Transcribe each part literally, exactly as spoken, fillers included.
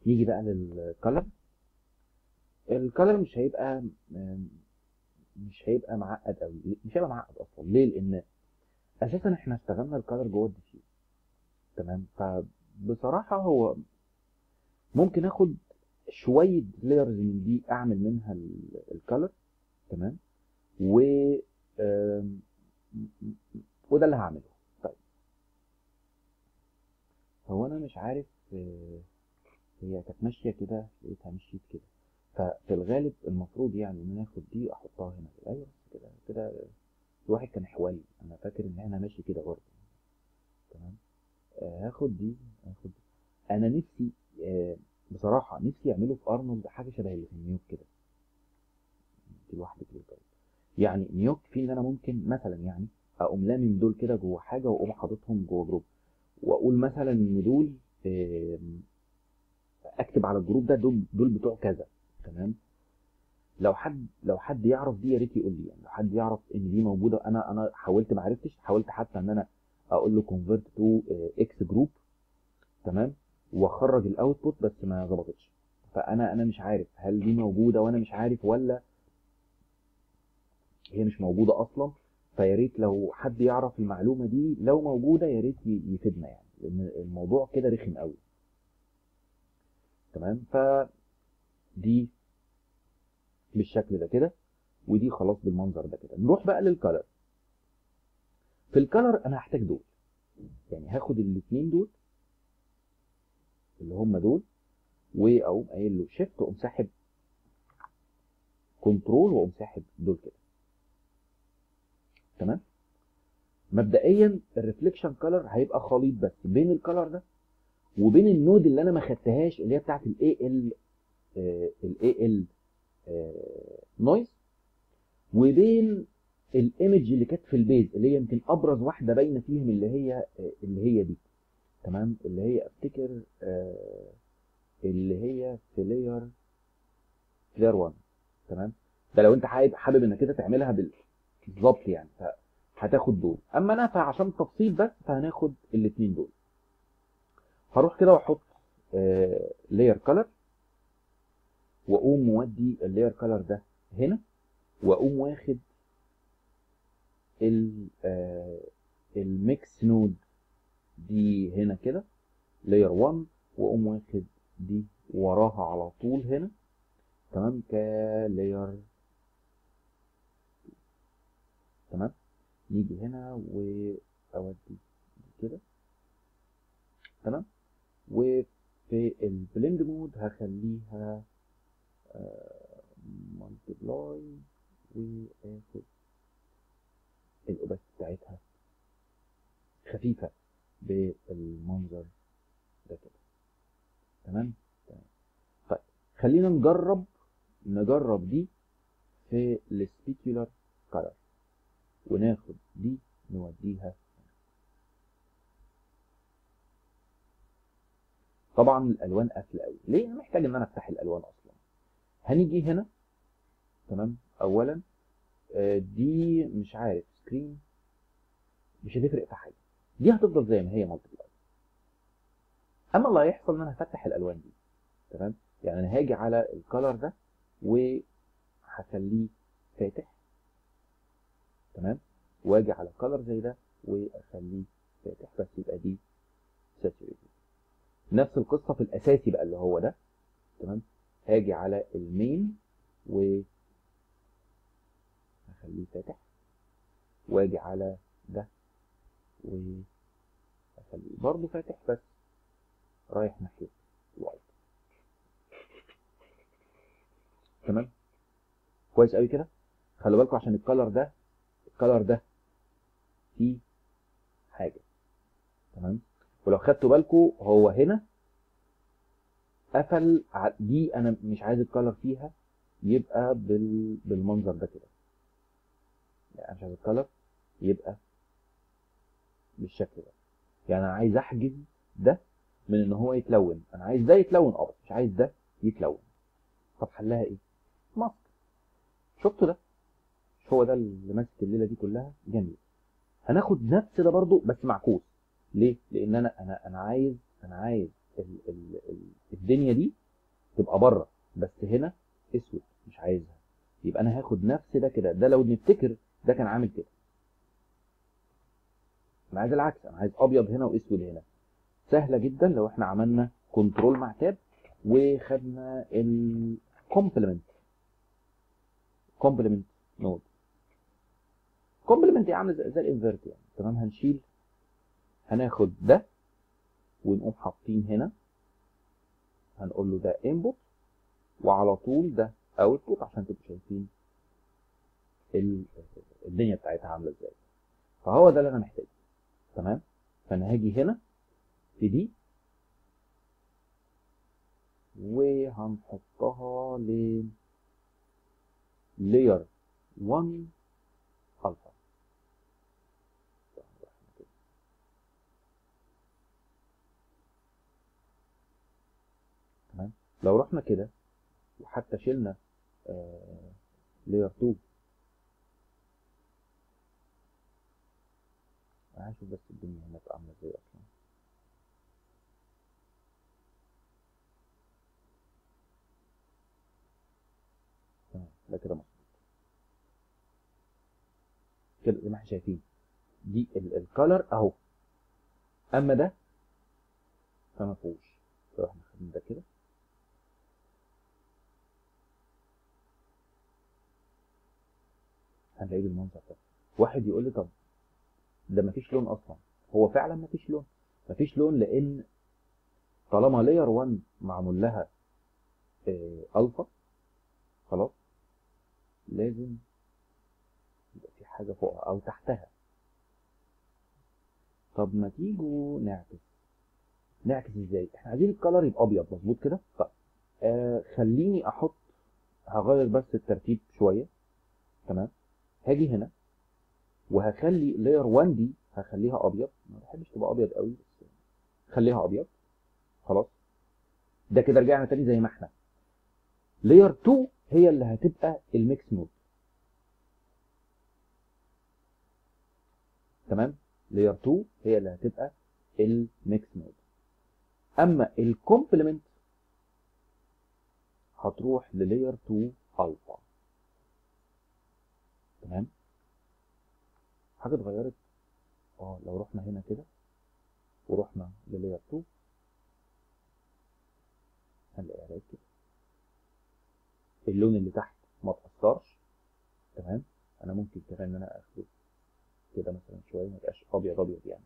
نيجي بقى للكلر. الكلر مش هيبقى مش هيبقى معقد قوي، مش هيبقى معقد اصلا. ليه؟ لان اساسا احنا اشتغلنا الكلر جوه الديفيوز. تمام. فبصراحه هو ممكن اخد شويه لايرز من دي اعمل منها الكلر. تمام. و آم، وده اللي هعمله. طيب، هو انا مش عارف، آه، هي كانت ماشيه كده، لقيتها مشيت كده. ففي الغالب المفروض يعني ان انا اخد دي احطها هنا كده. ايوه بس كده كده. الواحد كان حوالي، انا فاكر ان احنا ماشي كده برضه. تمام. آه، هاخد دي هاخد دي. انا نفسي، آه، بصراحه نفسي يعملوا في ارنولد حاجه شبه اللي في نيويورك كده. دي لوحدك كده. طيب، يعني نيويورك في ان انا ممكن مثلا يعني اقوم لامم دول كده جوه حاجه واقوم حاططهم جوه جروب، واقول مثلا ان دول، آم، اكتب على الجروب ده دول دول بتوع كذا. تمام. لو حد لو حد يعرف دي يا ريت يقول لي. يعني لو حد يعرف ان دي موجوده، انا انا حاولت ما عرفتش. حاولت حتى ان انا اقول له كونفرت تو اكس جروب. تمام. واخرج الاوتبوت بس ما ظبطتش. فانا انا مش عارف هل دي موجوده وانا مش عارف، ولا هي مش موجوده اصلا. فيا ريت لو حد يعرف المعلومه دي، لو موجوده يا ريت ي- يفيدنا، يعني لان الموضوع كده رخم قوي. تمام. فدي بالشكل ده كده، ودي خلاص بالمنظر ده كده. نروح بقى للكالر. في الكالر انا هحتاج دول. يعني هاخد الاثنين دول اللي هم دول، واقوم قايل له شيفت واقوم ساحب كنترول واقوم ساحب دول كده. تمام. مبدئيا الريفليكشن كلر هيبقى خليط بس بين الكلر ده وبين النود اللي انا ما خدتهاش، اللي هي بتاعت الاي ال الاي ال نويز، وبين الايمج اللي كانت في البيز، اللي هي يمكن ابرز واحده باينه فيهم، اللي هي آه، اللي هي دي. تمام. اللي هي افتكر، آه، اللي هي في لاير لاير واحد. تمام. ده لو انت حابب حابب انك كده تعملها بال- بالظبط يعني. هتاخد دول. اما انا فعشان تفصيل بس فهناخد الاثنين دول. هروح كده واحط لاير كلر، واقوم مودي اللاير كلر ده هنا، واقوم واخد الميكس نود دي هنا كده لاير واحد، واقوم واخد دي وراها على طول هنا. تمام. كلاير. تمام. نيجي هنا واودي دي كده. تمام. وفي البلند مود هخليها مالتيبلاي، واخد الاوباس بتاعتها خفيفه بالمنظر ده كده. تمام. تمام. طيب، خلينا نجرب نجرب دي في السبيكيولار كلر، وناخد دي نوديها. طبعا الالوان قافله قوي. ليه؟ انا محتاج ان انا افتح الالوان اصلا. هنيجي هنا. تمام. اولا، آه، دي مش عارف سكرين، مش هتفرق في حاجه. دي هتفضل زي ما هي مالتيبلاي. اما اللي هيحصل ان انا هفتح الالوان دي. تمام. يعني انا هاجي على الكالر ده وهخليه فاتح. تمام. واجي على كالر زي ده واخليه فاتح، بس يبقى دي ساتوريتد. نفس القصه في الاساسي بقى اللي هو ده. تمام. هاجي على المين وهخليه فاتح، واجي على ده وهخليه برضه فاتح، بس رايح ناحيه الوايت. تمام. كويس قوي كده. خلي بالكم عشان الكالر ده الكالر ده فيه حاجه. تمام. ولو خدتوا بالكم هو هنا قفل ع- دي انا مش عايز الكالر فيها يبقى بال... بالمنظر ده كده. يعني انا مش عايز الكالر يبقى بالشكل ده. يعني انا عايز احجز ده من ان هو يتلون. انا عايز ده يتلون اه، بس مش عايز ده يتلون. طب حلها ايه؟ ماسك. شفتوا ده؟ مش هو ده اللي ماسك الليله دي كلها؟ جميل. هناخد نفس ده برضو بس معكوس. ليه؟ لان انا انا انا عايز انا عايز ال ال ال الدنيا دي تبقى بره، بس هنا اسود مش عايزها. يبقى انا هاخد نفس ده كده، ده لو نفتكر ده كان عامل كده. انا عايز العكس، انا عايز ابيض هنا واسود هنا. سهله جدا لو احنا عملنا كنترول مع تاب وخدنا الكومبلمنت. كومبلمنت نود. كومبلمنت عامل زي, زي الانفيرت يعني. تمام. هنشيل، هناخد ده ونقوم حاطين هنا، هنقول له ده انبوت، وعلى طول ده اوتبوت عشان تبقوا شايفين الدنيا بتاعتها عامله ازاي. فهو ده اللي انا محتاجه. تمام. فانا هاجي هنا في دي وهنحطها ل layer واحد الفا. تمام. لو رحنا كده وحتى شلنا آه layer اتنين، انا هشوف بس الدنيا هنا تبقى عامله ازاي اصلا. تمام. ده كده مظبوط كده زي ما احنا شايفين. دي الكالر اهو، اما ده فما فيهوش. لو احنا خدنا ده كده هنلاقيه بالمنظر ده. واحد يقول لي طب ده مفيش لون اصلا. هو فعلا مفيش لون. مفيش لون لان طالما لاير واحد معمول لها آه الفا، خلاص لازم يبقى في حاجه فوقها او تحتها. طب ما تيجوا نعكس. نعكس ازاي؟ احنا عايزين الكلر يبقى ابيض مظبوط كده. طيب آه خليني احط، هغير بس الترتيب شويه. تمام. هاجي هنا وهخلي لاير واحد دي هخليها ابيض. ما بحبش تبقى ابيض قوي بس خليها ابيض. خلاص. ده كده رجعنا تاني زي ما احنا. لاير اتنين هي اللي هتبقى الميكس نود. تمام. لاير اتنين هي اللي هتبقى الميكس نود. اما الكومبلمنت هتروح للاير اتنين الفا. تمام. حاجه اتغيرت. اه لو رحنا هنا كده ورحنا للاير اتنين هنلاقيها بقت كده. اللون اللي تحت ما اتأثرش. تمام. انا ممكن كمان ان انا اخده كده مثلا شويه ما يبقاش ابيض ابيض يعني.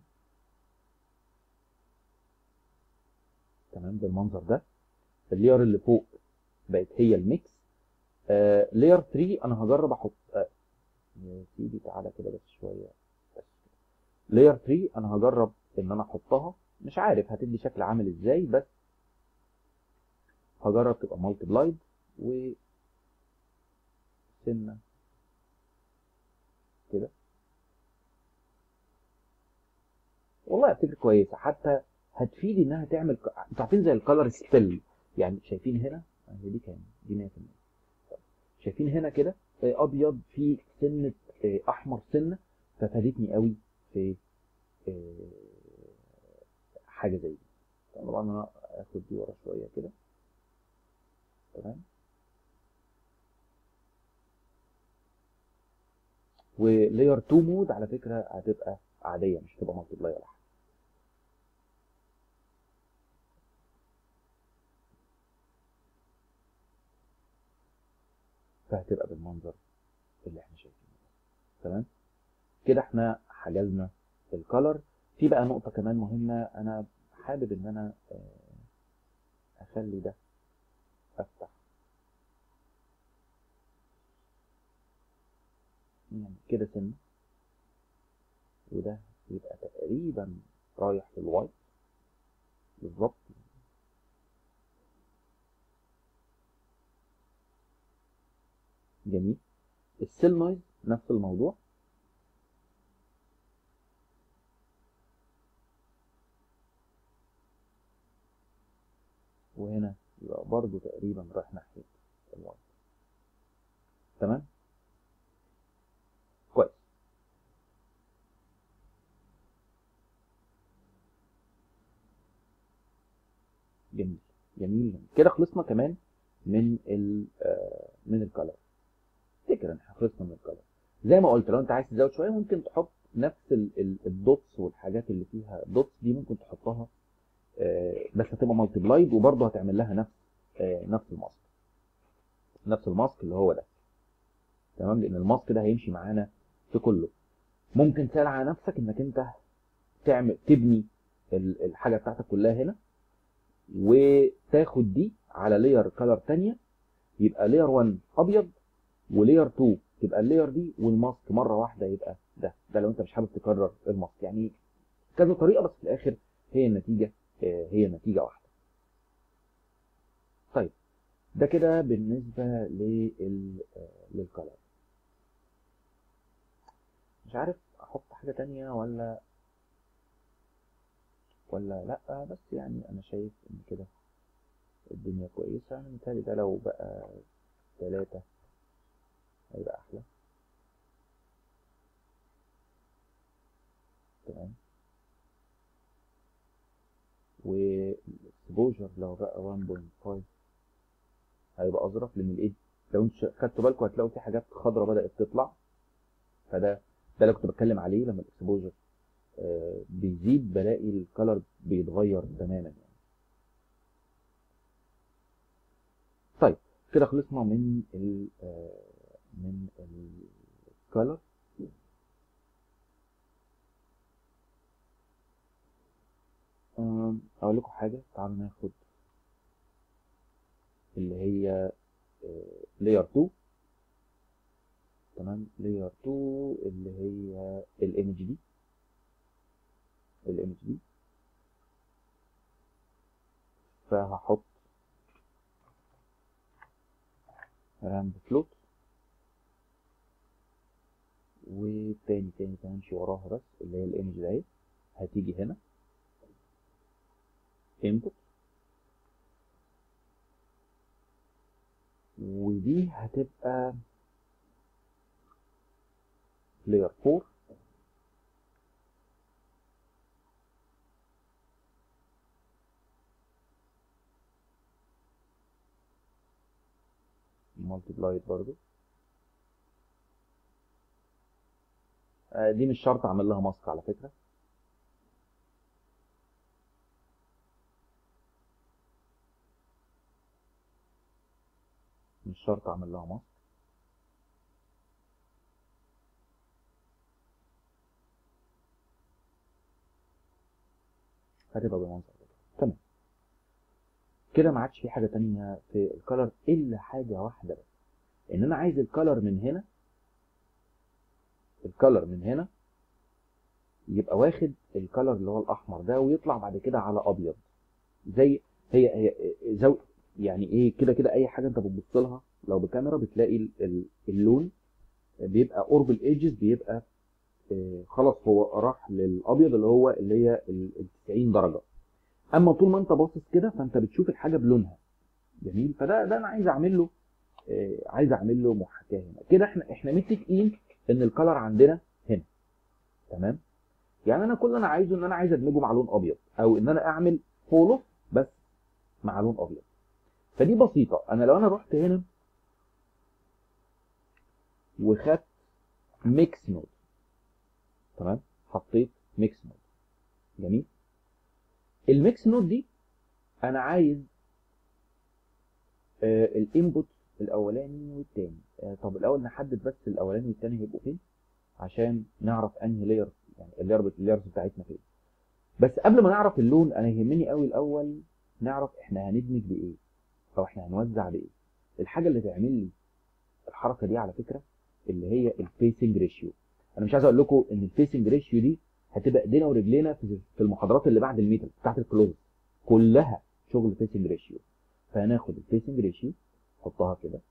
تمام. بالمنظر ده. اللير اللي فوق بقت هي الميكس. آه لير تلاتة انا هجرب احط آه يا سيدي تعالى كده بس شويه. بس لير تلاتة انا هجرب ان انا احطها، مش عارف هتدي شكل عامل ازاي، بس هجرب تبقى مالتي بلايد و سنه كده. والله افتكر كويسه، حتى هتفيد انها تعمل ك- انتوا عارفين زي الكالر سبيل يعني. شايفين هنا هي دي كام؟ دي مية في المية. شايفين هنا كده آه، ابيض في سنه آه، احمر سنه. ففادتني قوي في آه، حاجه زي دي. طبعا انا اخد دي ورا شويه كده. تمام. ولاير اتنين مود على فكره هتبقى عاديه، مش هتبقى مالتي بلاير. فهتبقى بالمنظر اللي احنا شايفينه. تمام. كده احنا حجزنا الكالر. في بقى نقطه كمان مهمه، انا حابب ان انا آه، اخلي ده افتح يعني كده سنه، وده يبقى تقريبا رايح في الوايت بالظبط. جميل. السيل نويز نفس الموضوع. وهنا يبقى برضو تقريبا رايح ناحيه الوايت. تمام. كويس. جميل جميل كده. خلصنا كمان من ال آه من الكالر. افتكر ان احنا خلصنا من الكالر. زي ما قلت لو انت عايز تزود شويه ممكن تحط نفس الدوتس والحاجات اللي فيها دوتس دي ممكن تحطها، آه بس هتبقى مالتيبلايد وبرضه هتعمل لها نفس آه نفس الماسك نفس الماسك اللي هو ده. تمام، لان الماسك ده هيمشي معانا في كله. ممكن تسال على نفسك انك انت تعمل تبني الحاجه بتاعتك كلها هنا، وتاخد دي على لاير كلر ثانيه، يبقى لاير واحد ابيض ولاير اتنين تبقى اللاير دي، والماسك مره واحده يبقى ده. ده لو انت مش حابب تكرر الماسك، يعني كذا طريقه بس في الاخر هي النتيجه هي نتيجه واحده. طيب ده كده بالنسبه لل للكلر. مش عارف احط حاجه تانية ولا ولا لا، بس يعني انا شايف ان كده الدنيا كويسه. انا متهيألي ده لو بقى ثلاثة هيبقى احلى. تمام، والاكسبوجر لو بقى واحد نقطة خمسة هيبقى اظرف، لان الايه لو انتوا خدتوا بالكم هتلاقوا في حاجات خضراء بدات تطلع. فده ده اللي كنت بتكلم عليه، لما الاكسبوجر آه بيزيد بلاقي الكلر بيتغير تماما يعني. طيب كده خلصنا من ال آه من الكلر. اقول لكم حاجه، تعالوا ناخد اللي هي لاير اتنين. تمام، لاير اتنين اللي هي الايمج دي الايمج دي فهحط راند فلوت، وتاني تاني تمشي وراها بس اللي هي الايمج ده اهي. هتيجي هنا input، ودي هتبقى layer اربعة. multiplied برضو. آه دي مش شرط اعمل لها ماسك على فكرة. مش شرط اعمل لها ماسك. هتبقى بالمنظر ده. تمام كده ما عادش في حاجة تانية في الكالر الا حاجة واحدة بس، ان انا عايز الكالر من هنا الكالر من هنا يبقى واخد الكالر اللي هو الاحمر ده، ويطلع بعد كده على ابيض. زي هي هي زو يعني ايه كده كده اي حاجه انت بتبص لها لو بكاميرا بتلاقي اللون بيبقى قرب الايدجز، بيبقى آه خلاص هو راح للابيض اللي هو اللي هي ال تسعين درجه. اما طول ما انت باصص كده فانت بتشوف الحاجه بلونها. جميل، فده ده انا عايز اعمل له آه عايز اعمل له محاكاه هنا كده. احنا احنا متفقين ان الكلر عندنا هنا. تمام، يعني انا كل اللي انا عايزه ان انا عايز ادمجه مع لون ابيض، او ان انا اعمل فولو بس مع لون ابيض. فدي بسيطه. انا لو انا رحت هنا وخدت ميكس نود، تمام، حطيت ميكس نود. جميل، الميكس نود دي انا عايز آه الانبوت الاولاني والثاني. آه طب الاول نحدد بس الاولاني والثاني هيبقوا فين عشان نعرف انهي لاير، يعني اللاير اللايرز بتاعتنا فين. بس قبل ما نعرف اللون انا يهمني قوي الاول نعرف احنا هندمج بايه او احنا هنوزع بايه. الحاجه اللي تعمل لي الحركه دي على فكره اللي هي الفيسنج ريشيو. انا مش عايز اقول لكم ان الفيسنج ريشيو دي هتبقى ايدينا ورجلينا في المحاضرات اللي بعد الميتال بتاعت الكلوز كلها شغل فيسنج ريشيو. فهناخد الفيسنج ريشيو نحطها كده،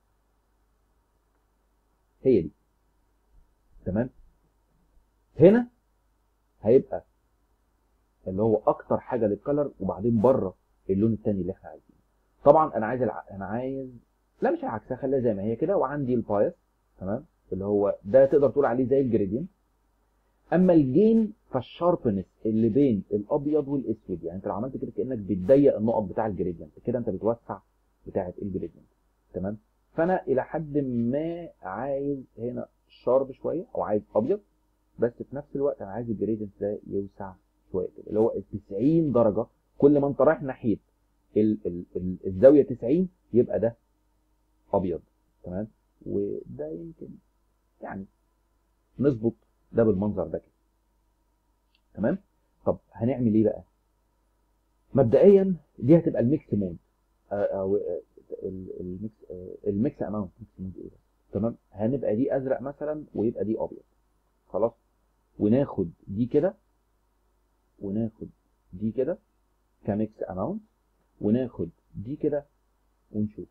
هي دي. تمام، هنا هيبقى اللي هو اكتر حاجه للكلر، وبعدين بره اللون الثاني اللي احنا عايزينه. طبعا انا عايز الع... انا عايز لا مش العكس، خليها زي ما هي كده. وعندي البايس، تمام، اللي هو ده تقدر تقول عليه زي الجريدينت. اما الجين فالشاربنس اللي بين الابيض والاسود، يعني انت لو عملت كده كانك بتضيق النقط بتاع الجريدينت، كده انت بتوسع بتاعه الجريدينت. تمام. فانا الى حد ما عايز هنا شارب شويه او عايز ابيض، بس في نفس الوقت انا عايز الجريدينت ده يوسع شويه كده، اللي هو ال تسعين درجه، كل ما انت رايح ناحيه ال ال ال الزاويه تسعين يبقى ده ابيض. تمام. وده يمكن يعني نظبط ده بالمنظر ده كده. تمام. طب هنعمل ايه بقى؟ مبدئيا دي هتبقى الميكس مود او الميكس الميكس اماونت ميكس مود ايه. تمام. هنبقى دي ازرق مثلا ويبقى دي ابيض. خلاص. وناخد دي كده وناخد دي كده كميكس اماونت، وناخد دي كده ونشوف.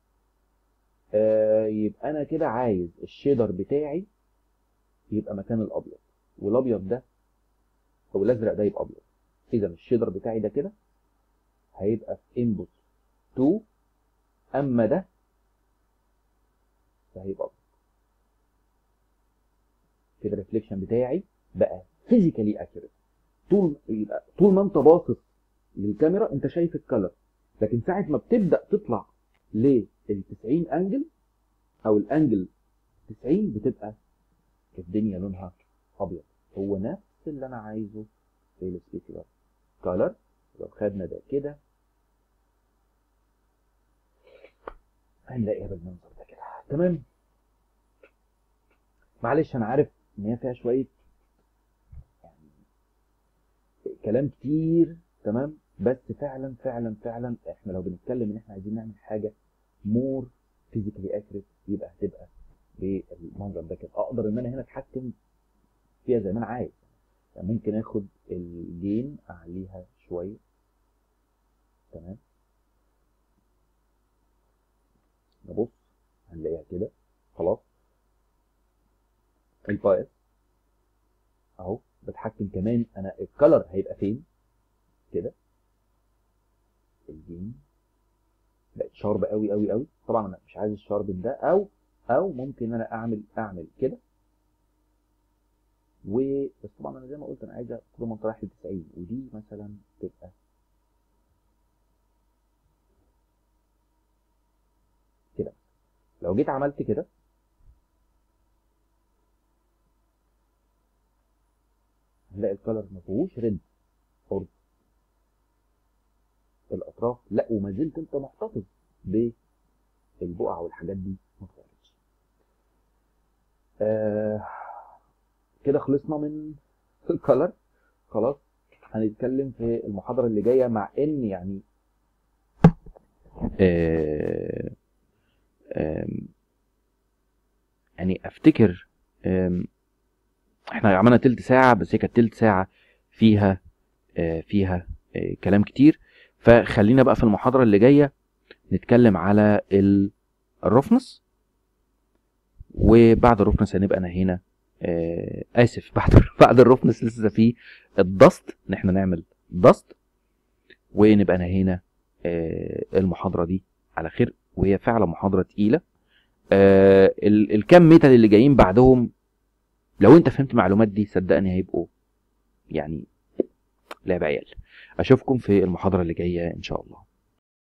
آه يبقى انا كده عايز الشيدر بتاعي يبقى مكان الابيض، والابيض ده او الازرق ده يبقى ابيض. اذا الشيدر بتاعي ده كده هيبقى في انبوت اتنين، اما ده فهيبقى ابيض. كده الريفليكشن بتاعي بقى فيزيكالي اكيوريت. طول يبقى طول ما انت باصص للكاميرا انت شايف الكلر، لكن ساعه ما بتبدا تطلع لل تسعين انجل او الانجل تسعين بتبقى الدنيا لونها ابيض. هو نفس اللي انا عايزه في السبيكولار كلر. لو خدنا ده كده هنلاقيها بالمنظر ده كده. تمام. معلش انا عارف ان هي فيها شويه يعني كلام كتير. تمام. بس فعلا فعلا فعلا احنا لو بنتكلم ان احنا عايزين نعمل حاجه مور فيزيكالي اكيوريت يبقى هتبقى بالمنظر ده كده. اقدر ان انا هنا اتحكم فيها زي ما انا عايز. يعني ممكن اخد الجين اعليها شويه. تمام. نبص هنلاقيها كده. خلاص. البايس اهو بتحكم كمان انا الكلر هيبقى فين كده. الجين بقت شارب قوي قوي قوي. طبعا انا مش عايز الشارب ده، او او ممكن انا اعمل اعمل كده. وبس طبعا انا زي ما قلت انا عايزه طول ما انت رايح ل تسعين، ودي مثلا تبقى كده. لو جيت عملت كده هنلاقي الكلر ما فيهوش ريد برضه الاطراف، لا وما زلت انت محتفظ بالبقع والحاجات دي ما اتغيرتش. آه كده خلصنا من الكلر. خلاص. هنتكلم في المحاضره اللي جايه، مع ان يعني آه آه يعني افتكر آه احنا عملنا تلت ساعه، بس هي كانت تلت ساعه فيها آه فيها آه كلام كتير. فخلينا بقى في المحاضره اللي جايه نتكلم على الرفنس، وبعد الرفنس هنبقى نهينا آه اسف بعد بعد الرفنس لسه في الدست، ان احنا نعمل دست، ونبقى نهينا آه المحاضره دي على خير. وهي فعلا محاضره تقيله. آه الكام ميتال اللي جايين بعدهم لو انت فهمت المعلومات دي صدقني هيبقوا يعني لعب عيال. اشوفكم في المحاضره اللي جايه ان شاء الله.